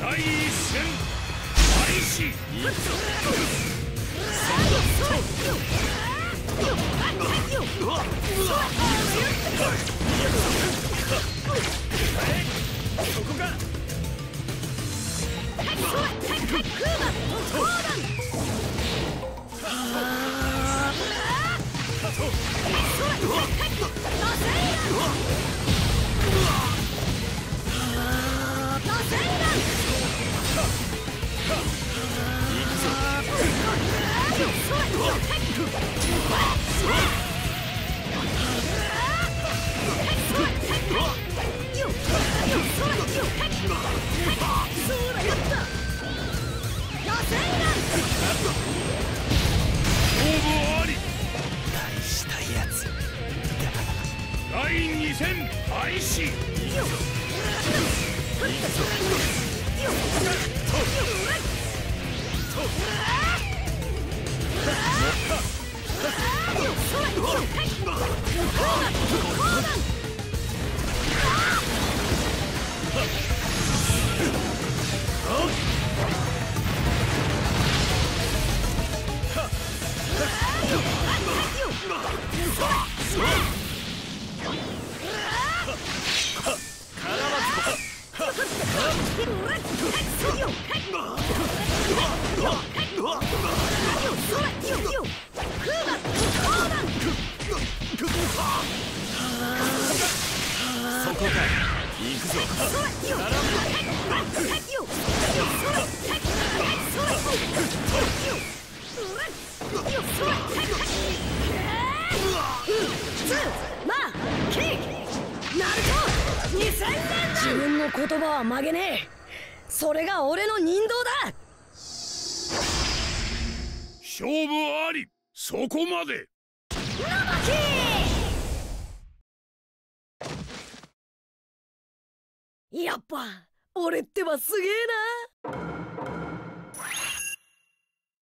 第一戦開始。そこか。大したやつ。第二戦開始。そこか。行くぞ。 自分の言葉は曲げねえ。それが俺の人道だ。 勝負あり。そこまで。 やっぱ俺ってばすげえな。